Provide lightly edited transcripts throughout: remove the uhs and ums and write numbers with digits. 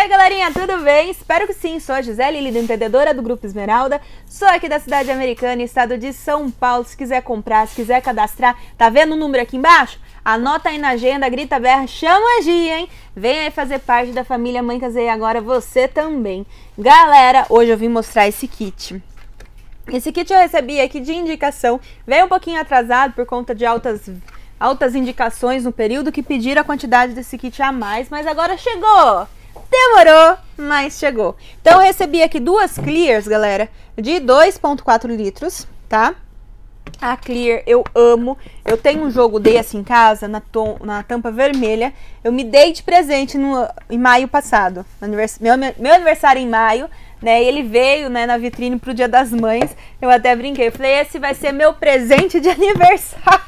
aí galerinha, tudo bem? Espero que sim, sou a Gisele, líder empreendedora do Grupo Esmeralda. Sou aqui da cidade americana, estado de São Paulo. Se quiser comprar, se quiser cadastrar, tá vendo o número aqui embaixo? Anota aí na agenda, grita berra, chama a Gia, hein? Vem aí fazer parte da família Mãe Casei Agora, você também. Galera, hoje eu vim mostrar esse kit. Esse kit eu recebi aqui de indicação, veio um pouquinho atrasado por conta de altas indicações no período que pediram a quantidade desse kit a mais, mas agora chegou! Demorou, mas chegou. Então eu recebi aqui duas Clears, galera, de 2,4 litros, tá? A Clear eu amo, eu tenho um jogo desse em casa, na tampa vermelha, eu me dei de presente em maio passado, meu aniversário em maio, né, ele veio, né, na vitrine pro Dia das Mães, eu até brinquei, falei, esse vai ser meu presente de aniversário.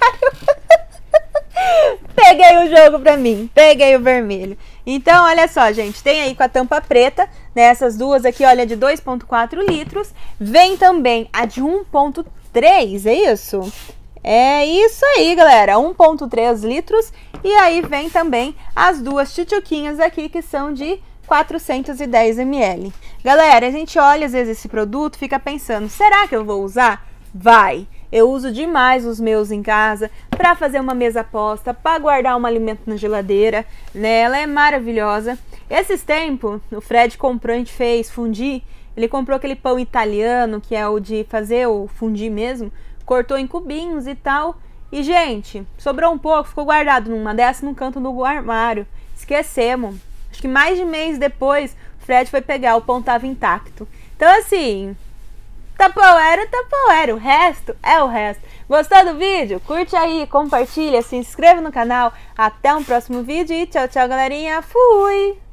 Peguei o jogo pra mim, peguei o vermelho. Então, olha só, gente, tem aí com a tampa preta, né, essas duas aqui, olha, de 2,4 litros, vem também a de 1,3, é isso? É isso aí, galera, 1,3 litros, e aí vem também as duas tchutchuquinhas aqui, que são de 410 ml. Galera, a gente olha às vezes esse produto, fica pensando, será que eu vou usar? Vai! Eu uso demais os meus em casa para fazer uma mesa posta, para guardar um alimento na geladeira, né? Ela é maravilhosa. Esses tempos, o Fred comprou, a gente fez fundir, ele comprou aquele pão italiano, que é o de fazer o fundir mesmo, cortou em cubinhos e tal. E, gente, sobrou um pouco, ficou guardado numa dessas no canto do armário. Esquecemos. Acho que mais de mês depois, o Fred foi pegar, o pão tava intacto. Então, assim, Tupperware, o resto é o resto. Gostou do vídeo? Curte aí, compartilha, se inscreva no canal. Até um próximo vídeo e tchau, tchau, galerinha. Fui!